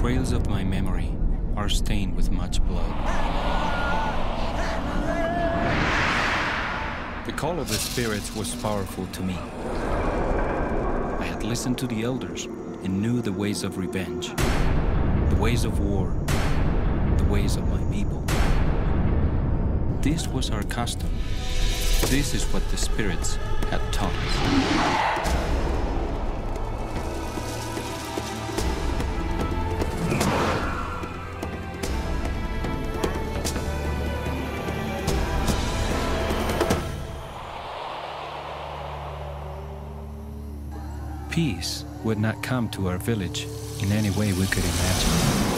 trails of my memory are stained with much blood. The call of the spirits was powerful to me. I had listened to the elders and knew the ways of revenge, the ways of war, the ways of my people. This was our custom. This is what the spirits had taught us. Peace would not come to our village in any way we could imagine.